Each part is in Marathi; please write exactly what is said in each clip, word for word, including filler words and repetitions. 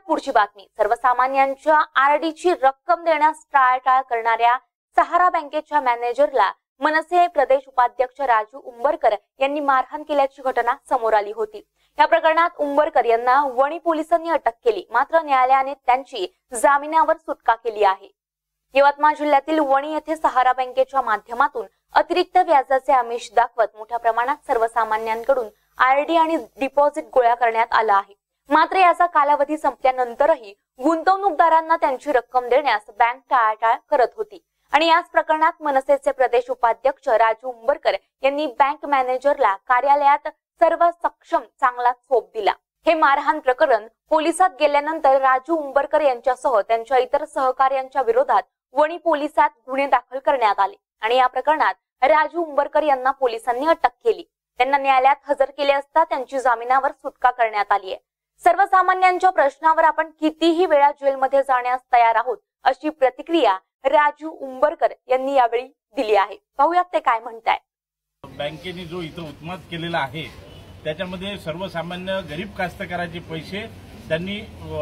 पुढची बातमी. सर्वसामान्यांच्या आरडीची रक्कम देण्यास टाळाटाळ करणाऱ्या सहारा बँकेच्या मॅनेजरला मनसे प्रदेश उपाध्यक्ष राजू उंबरकर यांनी मारहाण केल्याची घटना समोर आली होती. या प्रकरणात उंबरकर यांना वणी पोलिसांनी अटक केली, मात्र न्यायालयाने त्यांची जामिनावर सुटका केली आहे. यवतमाळ जिल्ह्यातील वणी येथे सहारा बँकेच्या माध्यमातून अतिरिक्त व्याजाचे आमिष दाखवत मोठ्या प्रमाणात सर्वसामान्यांकडून आरडी आणि डिपॉझिट गोळा करण्यात आला आहे. मात्र याचा कालावधी संपल्यानंतरही गुंतवणूकदारांना त्यांची रक्कम देण्यास बँक टाळाटाळ करत होती आणि याच प्रकरणात मनसेचे प्रदेश उपाध्यक्ष राजू उंबरकर यांनी बँक मॅनेजरला कार्यालयात सर्व सक्षम चांगला चोप दिला. हे मारहाण प्रकरण पोलिसात गेल्यानंतर राजू उंबरकर यांच्यासह त्यांच्या इतर सहकार्यांच्या विरोधात वणी पोलिसात गुन्हे दाखल करण्यात आले आणि या प्रकरणात राजू उंबरकर यांना पोलिसांनी अटक केली. त्यांना न्यायालयात हजर केले असता त्यांची जामिनावर सुटका करण्यात आली आहे. सर्वसामान्यांच्या प्रश्नावर आपण कितीही वेळा जेलमध्ये जाण्यास तयार आहोत अशी प्रतिक्रिया राजू उंबरकर यांनी यावेळी दिली आहे. पाहूयात ते काय म्हणताय. बँकेने जो इथं उत्माद केलेला आहे त्याच्यामध्ये सर्वसामान्य गरीब कास्तकाराचे पैसे त्यांनी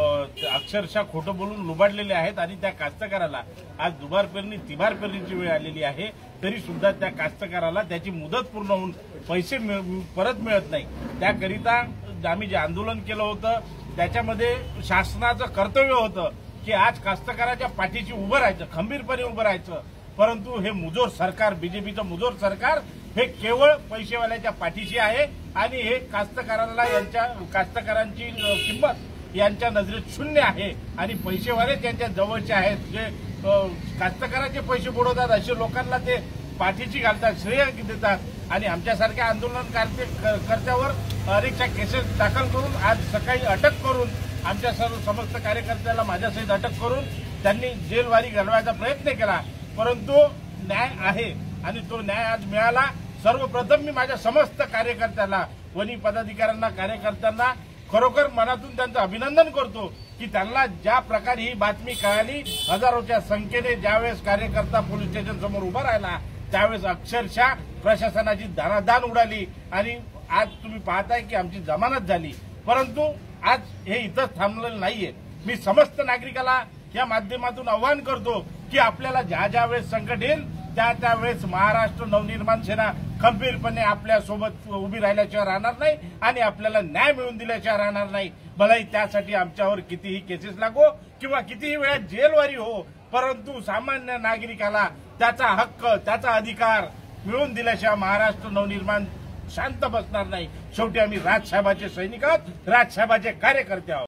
अक्षरशः खोटं बोलून लुबाडलेले आहेत आणि त्या कास्तकाराला आज दुबार पेरणी तिबार पेरणीची वेळ आलेली आहे, तरी सुद्धा त्या कास्तकाराला त्याची मुदत पूर्ण होऊन पैसे परत मिळत नाही. त्याकरिता आम्ही जे आंदोलन केलं होतं त्याच्यामध्ये शासनाचं कर्तव्य होतं की आज कास्तकाराच्या पाठीशी उभं राहायचं, खंबीरपणे उभं राहायचं. परंतु हे मुजोर सरकार, बीजेपीचं मुजोर सरकार हे केवळ पैसेवाल्याच्या पाठीशी आहे आणि हे कास्तकाराला यांच्या कास्तकारांची किंमत यांच्या नजरेत शून्य आहे आणि पैसेवाले त्यांच्या जवळचे आहेत. जे कास्तकाराचे पैसे बुडवतात असे लोकांना ते पाठीशी घालतात, श्रेय देतात आणि आमच्यासारख्या आंदोलनकर्त्यावर अनेकशा केसेस दाखल करून आज सकाळी अटक करून आमच्या सर्व समस्त कार्यकर्त्याला माझ्यासहित अटक करून त्यांनी जेलवारी घालवायचा प्रयत्न केला. परंतु न्याय आहे आणि तो न्याय आज मिळाला. सर्वप्रथम मी माझ्या समस्त कार्यकर्त्याला, वणी पदाधिकाऱ्यांना, कार्यकर्त्यांना खरोखर मनातून त्यांचं अभिनंदन करतो की त्यांना ज्या प्रकारे ही बातमी कळाली, हजारोच्या संख्येने ज्यावेळेस कार्यकर्ता पोलीस स्टेशन समोर उभा राहिला त्यावेळेस अक्षरशः प्रशासनाची दानादान उडाली आणि आज तुम्ही पाहताय की आमची जमानत झाली. परंतु आज हे इथंच थांबलेलं नाहीये. मी समस्त नागरिकाला या माध्यमातून आवाहन करतो की आपल्याला ज्या ज्या वेळेस संकट येईल त्या त्यावेळेस महाराष्ट्र नवनिर्माण सेना खंबीरपणे आपल्या सोबत उभी राहिल्याशिवाय राहणार नाही आणि आपल्याला न्याय मिळवून दिल्याशिवाय राहणार नाही. भलाही त्यासाठी आमच्यावर कितीही केसेस लागो किंवा कितीही वेळा जेलवारी हो, परंतु सामान्य नागरिकाला त्याचा हक्क, त्याचा अधिकार मिळवून दिल्याशिवाय महाराष्ट्र नवनिर्माण शांत बसणार नाही. शेवटी आम्ही राजसाहेबाचे सैनिक आहोत, राजसाहेबाचे कार्यकर्ते आहोत.